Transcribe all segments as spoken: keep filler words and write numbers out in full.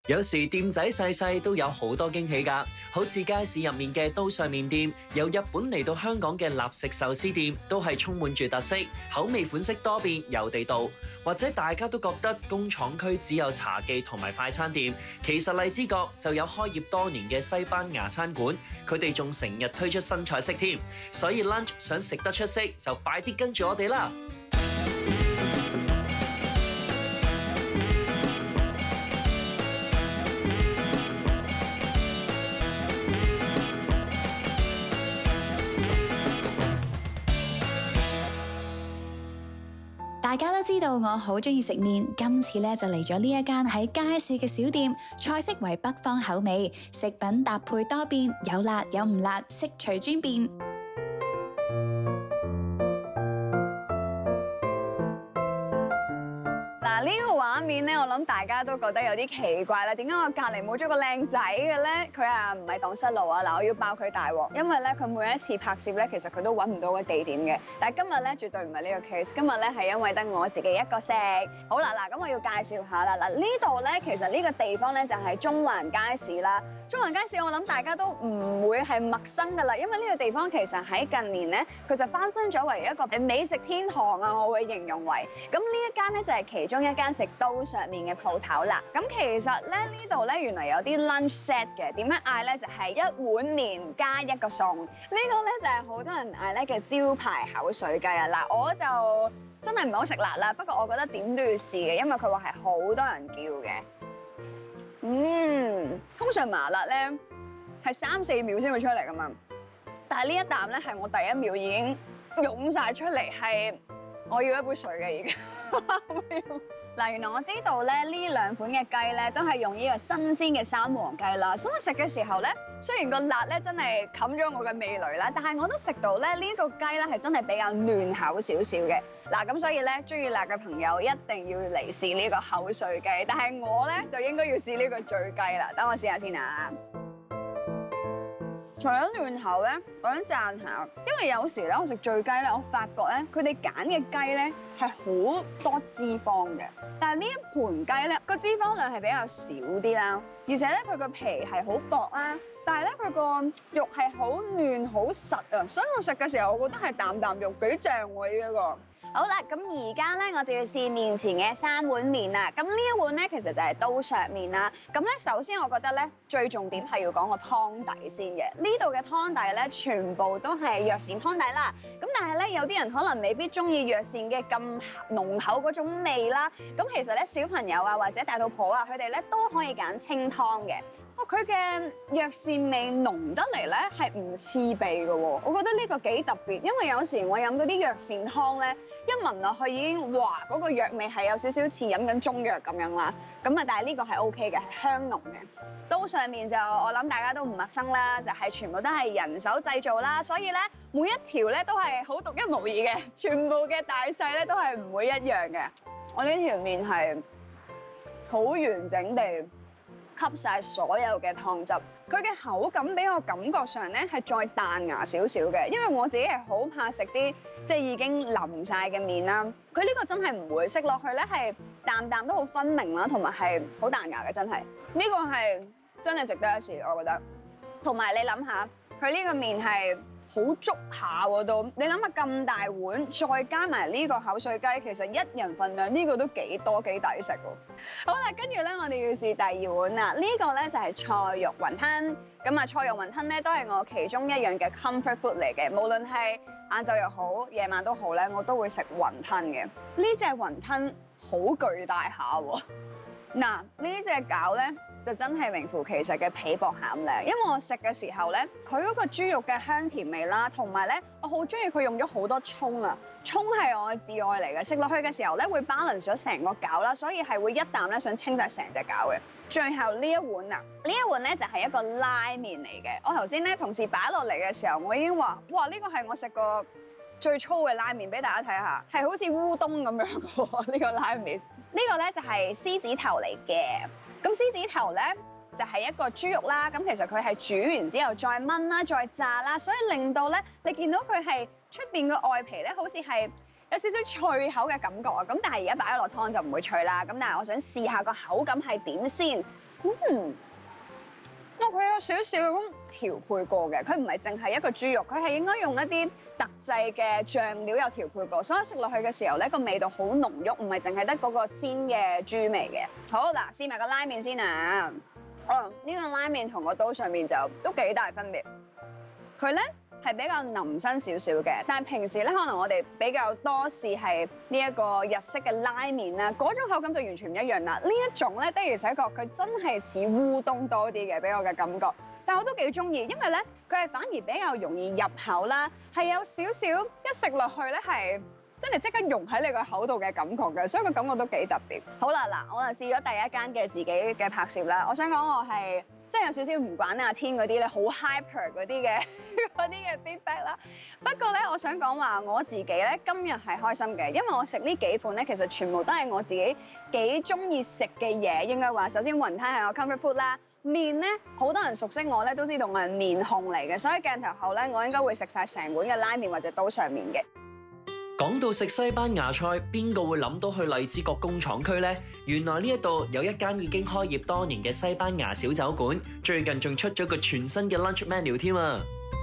有時店仔細細都有好多驚喜㗎，好似街市入面嘅刀上面店，由日本嚟到香港嘅立食壽司店，都係充滿住特色，口味款式多變又地道。或者大家都覺得工廠區只有茶記同埋快餐店，其實荔枝角就有開業多年嘅西班牙餐館，佢哋仲成日推出新菜式添。所以 lunch 想食得出色，就快啲跟住我哋啦！ 大家都知道我好中意食麵，今次咧就嚟咗呢一間喺街市嘅小店，菜式為北方口味，食品搭配多變，有辣有唔辣，悉隨尊便。 嗱，呢個畫面咧，我諗大家都覺得有啲奇怪啦。點解我隔離冇咗個靚仔嘅咧？佢啊唔係蕩失路啊！嗱，我要爆佢大鑊，因為咧佢每一次拍攝咧，其實佢都揾唔到個地點嘅。但係今日咧絕對唔係呢個 case，今日咧係因為得我自己一個食。好啦，嗱，咁我要介紹下啦。嗱，呢度咧其實呢個地方咧就係中環街市啦。中環街市我諗大家都唔會係陌生㗎啦，因為呢個地方其實喺近年咧佢就翻新咗為一個美食天堂啊，我會形容為。咁呢一間咧就係其中一間食刀上面嘅鋪頭啦。咁其實咧呢度咧原來有啲 lunch set 嘅，點樣嗌咧就係一碗麵加一個餸。呢個咧就係好多人嗌咧嘅招牌口水雞啊！嗱，我就真係唔係好食辣啦，不過我覺得點都要試嘅，因為佢話係好多人叫嘅。嗯，通常麻辣咧係三四秒先會出嚟㗎嘛，但係呢一啖咧係我第一秒已經湧晒出嚟，係我要一杯水嘅已經。嗱，原來我知道咧呢兩款嘅雞咧都係用呢個新鮮嘅三黃雞啦，所以我食嘅時候咧，雖然個辣咧真係冚咗我嘅味蕾啦，但係我都食到咧呢個雞咧係真係比較嫩口少少嘅。嗱，咁所以咧中意辣嘅朋友一定要嚟試呢個口水雞，但係我咧就應該要試呢個醉雞啦。等我試下先啊！除咗嫩口咧，我想讚下，因為有時咧我食醉雞咧，我發覺咧佢哋揀嘅雞咧係好多脂肪嘅，但係呢一盤雞咧個脂肪量係比較少啲啦，而且咧佢個皮係好薄啦，但係咧佢個肉係好嫩好實啊，所以我食嘅時候我覺得係啖啖肉幾正喎呢一個。好啦，咁而家咧我就要試面前嘅三碗麵啦。咁呢一碗咧其實就係刀削麵啦。咁咧首先我覺得咧最重點係要講個湯底先嘅。呢度嘅湯底咧全部都係藥膳湯底啦。咁但係咧有啲人可能未必中意藥膳嘅咁濃厚嗰種味啦。咁其實咧小朋友啊或者大肚婆啊佢哋咧都可以揀清湯嘅。哦，佢嘅藥膳味濃得嚟咧係唔刺鼻嘅喎。我覺得呢個幾特別，因為有時我飲嗰啲藥膳湯咧。一聞落去已經哇，嗰個藥味係有少少似飲緊中藥咁樣啦。咁啊，但係呢個係 O K 嘅，係香濃嘅。刀上面就我諗大家都唔陌生啦，就係全部都係人手製造啦，所以咧每一條咧都係好獨一無二嘅，全部嘅大細咧都係唔會一樣嘅。我呢條麵係好完整地吸晒所有嘅湯汁，佢嘅口感俾我感覺上咧係再彈牙少少嘅，因為我自己係好怕食啲即係已經腍晒嘅麵啦。佢呢個真係唔會食落去咧，係啖啖都好分明啦，同埋係好彈牙嘅，真係呢個係真係值得一試，我覺得。同埋你諗下，佢呢個麵係好足下喎都，你諗下咁大碗，再加埋呢個口水雞，其實一人份量呢個都幾多幾抵食喎。好啦，跟住咧我哋要試第二碗啦，呢個咧就係菜肉雲吞。咁啊，菜肉雲吞咧都係我其中一樣嘅 comfort food 嚟嘅，無論係晏晝又好，夜晚都好咧，我都會食雲吞嘅。呢隻雲吞好巨大下喎。嗱，呢隻餃咧就真係名副其實嘅皮薄餡靚，因為我食嘅時候咧，佢嗰個豬肉嘅香甜味啦，同埋咧我好中意佢用咗好多葱啊，葱係我嘅至愛嚟嘅，食落去嘅時候咧會 balance 咗成個餃啦，所以係會一啖咧想清晒成隻餃嘅。最後呢一碗啊，呢一碗咧就係一個拉麵嚟嘅。我頭先咧同事擺落嚟嘅時候，我已經話：哇，呢個係我食過最粗嘅拉麵，俾大家睇下，係好似烏冬咁樣嘅喎呢個拉麵。呢個咧就係獅子頭嚟嘅。咁獅子頭咧就係一個豬肉啦。咁其實佢係煮完之後再燜啦、再炸啦，所以令到咧你見到佢係出邊個外皮咧，好似係有少少脆口嘅感覺啊。咁但係而家擺咗落湯就唔會脆啦。咁但係我想試下個口感係點先。 嗯，哦，佢有少少咁調配過嘅，佢唔係淨係一個豬肉，佢係應該用一啲特製嘅醬料有調配過，所以食落去嘅時候咧個味道好濃郁，唔係淨係得嗰個鮮嘅豬味嘅。好嗱，試埋個拉麵先啊！哦，呢個拉麵同個刀上面就都幾大分別，佢咧係比較腍身少少嘅，但係平時咧可能我哋比較多試係呢一個日式嘅拉麵啦，嗰種口感就完全唔一樣啦。呢一種咧的而且確佢真係似烏冬多啲嘅，俾我嘅感覺。但我都幾中意，因為咧佢係反而比較容易入口啦，係有少少一食落去咧係真係即刻溶喺你個口度嘅感覺嘅，所以個感覺都幾特別。好啦，嗱，我就試咗第一間嘅自己嘅拍攝啦。我想講我係即係有少少唔慣阿天嗰啲咧，好 hyper 嗰啲嘅嗰啲嘅 feedback 啦。不過咧，我想講話我自己咧今日係開心嘅，因為我食呢幾款咧其實全部都係我自己幾中意食嘅嘢。應該話首先雲吞係我 comfort food 啦。麵咧，好多人熟悉我咧，都知道我係麵控嚟嘅，所以鏡頭後咧，我應該會食晒成碗嘅拉麵或者刀上面嘅。 講到食西班牙菜，邊個會諗到去荔枝角工廠區呢？原來呢一度有一間已經開業多年嘅西班牙小酒館，最近仲出咗個全新嘅 lunch menu 添啊！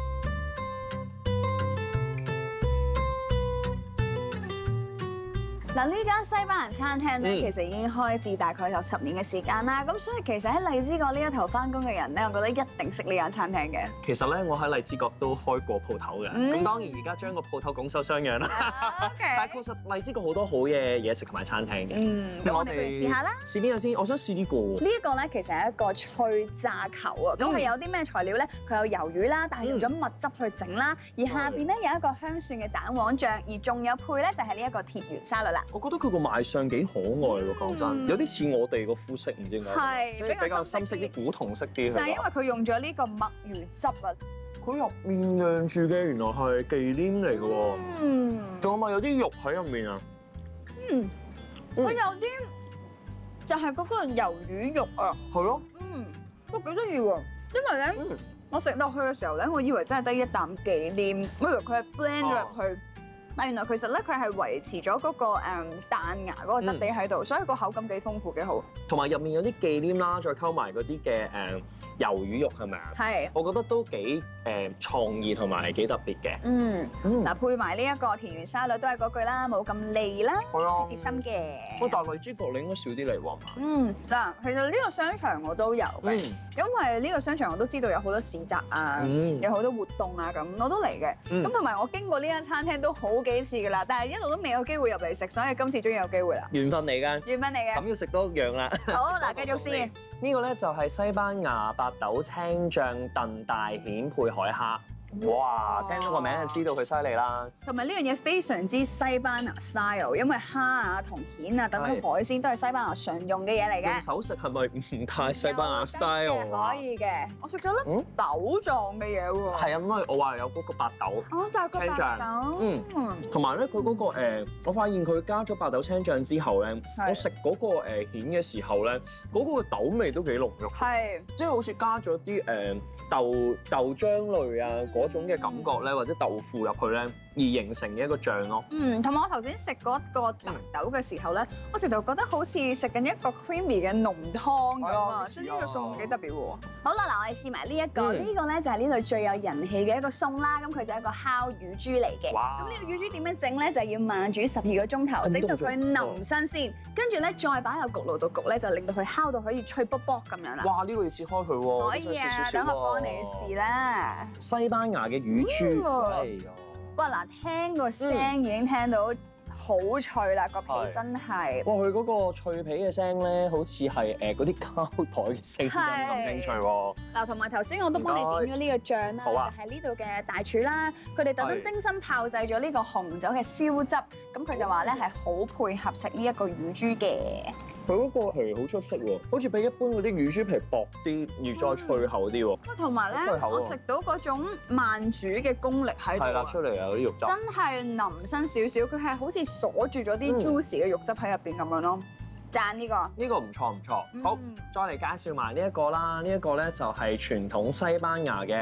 嗱，呢間西班牙餐廳咧， 嗯其實已經開至大概有十年嘅時間啦。咁所以其實喺荔枝角呢一頭翻工嘅人咧，我覺得一定識呢間餐廳嘅。 其實咧，我喺荔枝角都開過鋪頭嘅，咁、 嗯當然而家將個鋪頭拱手相讓啦。 啊但係其實荔枝角好多好嘢嘢食同埋餐廳嘅。 嗯，咁我哋不如試下啦。 試邊個先？我想試呢個喎。 呢一個咧其實係一個脆炸球啊，咁係有啲咩材料咧？佢有魷魚啦，但係用咗蜜汁去整啦，而下邊咧有一個香蒜嘅蛋黃醬，而仲有配咧就係呢一個鐵圓沙律啦。 我覺得佢個賣相幾可愛喎，講真， 嗯有啲似我哋個膚色，唔知點解， 係即係比較深色比較啲、古銅色啲。 就係因為佢用咗呢個墨魚汁啊。 佢入面釀住嘅原來係忌廉嚟嘅喎， 嗯。 仲有咪有啲肉喺入面啊？ 嗯，佢有啲就係嗰個魷魚肉啊， 係咯， 嗯，都幾得意喎。因為咧， 嗯我食落去嘅時候咧，我以為真係得一啖忌廉，我以為佢係 blend 咗入去。但原來其實咧，佢係維持咗嗰個誒彈牙嗰個質地喺度，所以個口感幾豐富幾好。 同埋入面有啲忌廉啦，再溝埋嗰啲嘅誒魷魚肉係咪啊？ 係， 我覺得都幾誒創意同埋幾特別嘅。 嗯， 嗯嗱配埋呢一個田園沙律都係嗰句啦，冇咁膩啦， 係啊貼心嘅。 喂，但係荔枝角你應該少啲嚟喎嘛？ 嗯，嗱，其實呢個商場我都有嘅，因為呢個商場我都知道有好多市集啊， 嗯有好多活動啊，咁我都嚟嘅。 嗯咁同埋我經過呢間餐廳都好幾次㗎啦，但係一路都未有機會入嚟食，所以今次終於有機會啦。 緣分嚟㗎， 緣分嚟嘅。 咁要食多樣啦。 好，嗱，繼續先。 呢個咧就係西班牙白豆青醬燉大蜆配海蝦。哇！聽到個名就知道佢犀利啦。 同埋呢樣嘢非常之西班牙 style，因為蝦啊同蜆啊等等海鮮都係西班牙常用嘅嘢嚟嘅。 用手食係咪唔太西班牙 style 啊？ 可以嘅，我食咗粒嗯豆狀嘅嘢喎。 係啊，咁啊，我話有嗰個白豆。 哦，就係個白青醬豆。 嗯嗯。 同埋咧，佢嗰個誒，我發現佢加咗白豆青醬之後咧， 係我食嗰個誒蜆嘅時候咧，嗰個豆味都幾濃郁， 係。 即係好似加咗啲誒豆豆漿類啊嗰種嘅感覺咧，或者豆腐入去咧，而形成嘅一個醬咯。 嗯，同埋我頭先食嗰個白豆嘅時候咧，我直頭覺得好似食緊一個 creamy 嘅濃湯咁啊，所以呢個餸幾特別喎。好啦，嗱，我哋試埋呢一個， 嗯呢個咧就係呢度最有人氣嘅一個餸啦。咁佢就係一個烤乳豬嚟嘅。 哇咁呢個乳豬點樣整咧？就係要慢煮十二個鐘頭，整到佢腍身先，跟住咧再擺入焗爐度焗咧，就令到佢烤到可以脆卜卜咁樣啦。 哇！呢個要切開佢喎， 可以啊， 真係切少少等我幫你喎試啦。 西班牙嘅乳豬， 嗯哎呀哇！嗱，聽個聲已經聽到好脆啦，個皮係真係。 哇！佢嗰個脆皮嘅聲咧，好似係誒嗰啲膠袋嘅聲音咁清脆喎。 嗱，同埋頭先我都幫你點咗呢個醬啦， 好啊就係呢度嘅大廚啦，佢哋特登精心炮製咗呢個紅酒嘅燒汁，咁佢就話咧係好配合食呢一個乳豬嘅。 佢嗰個皮好出色喎，好似比一般嗰啲乳豬皮薄啲，而再脆厚啲喎。 喂，同埋咧， 好脆口喎我食到嗰種慢煮嘅功力喺度係啦， 啊出嚟有啲肉汁。 真係腍身少少，佢係好似鎖住咗啲嗯 juicy 嘅肉汁喺入邊咁樣咯。讚呢個。 呢個唔錯唔錯。好， 嗯再嚟介紹埋呢一個啦。呢一個咧就係傳統西班牙嘅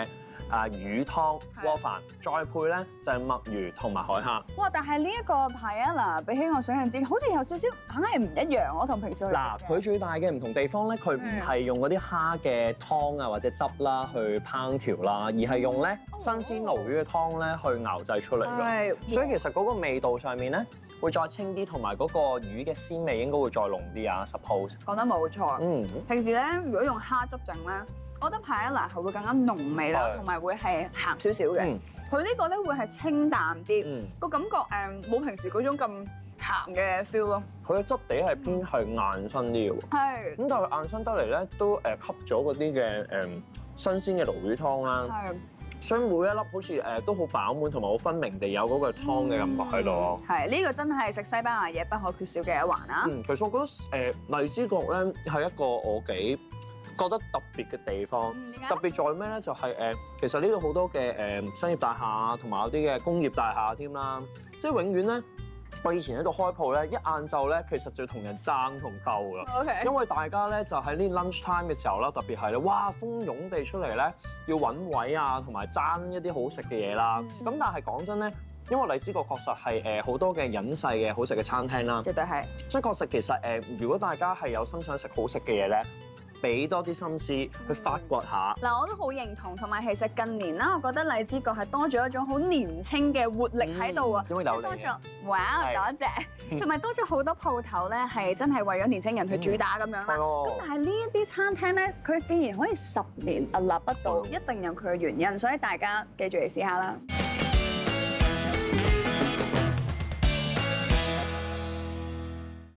啊魚湯鍋飯，再配咧就係墨魚同埋海蝦。 哇！但係呢一個 paella 比起我想象之，好似有少少硬係唔一樣咯，同平時去食嘅嗱，佢最大嘅唔同地方咧，佢唔係用嗰啲蝦嘅湯啊或者汁啦去烹調啦，而係用咧新鮮鱸魚嘅湯咧去熬製出嚟㗎。 係所以其實嗰個味道上面咧會再清啲，同埋嗰個魚嘅鮮味應該會再濃啲啊。Suppose 講得冇錯。 嗯， 平時咧，如果用蝦汁整咧，我覺得 paella 係會更加濃味啦， 係同埋會係鹹少少嘅。 嗯佢呢個咧會係清淡啲， 嗯， 個感覺誒冇平時嗰種咁鹹嘅 feel 咯。 佢嘅質地係偏係硬身啲嘅喎。 係咁但係硬身得嚟咧，都誒吸咗嗰啲嘅誒新鮮嘅鱸魚湯啦。 係。 所以每一粒好似誒都好飽滿，同埋好分明地有嗰個湯嘅感覺喺度咯。 係呢個真係食西班牙嘢不可缺少嘅一環啊！ 嗯，其實我覺得誒荔枝角咧係一個我幾覺得特別嘅地方。 嗯點解特別在咩咧？就係誒，其實呢度好多嘅誒商業大廈啊，同埋有啲嘅工業大廈添啦。即係永遠咧，我以前喺度開鋪咧，一晏晝咧，其實就要同人爭同鬥噶。 OK， 因為大家咧就喺呢 lunch time 嘅時候啦，特別係咧，哇蜂擁地出嚟咧，要揾位啊，同埋爭一啲好食嘅嘢啦。咁、但係講真咧，因為荔枝角確實係誒好多嘅隱世嘅好食嘅餐廳啦， 絕對係。 所以確實其實誒，如果大家係有心想食好食嘅嘢咧，俾多啲心思去發掘下。 嗱，我都好認同，同埋其實近年啦，我覺得荔枝角係多咗一種好年青嘅活力喺度啊， 因為有你多咗，哇，多謝，同埋多咗好多鋪頭咧，係真係為咗年青人去主打咁樣啦。 係喎咁但係呢一啲餐廳咧，佢竟然可以十年屹立不倒，一定有佢嘅原因，所以大家記住嚟試下啦。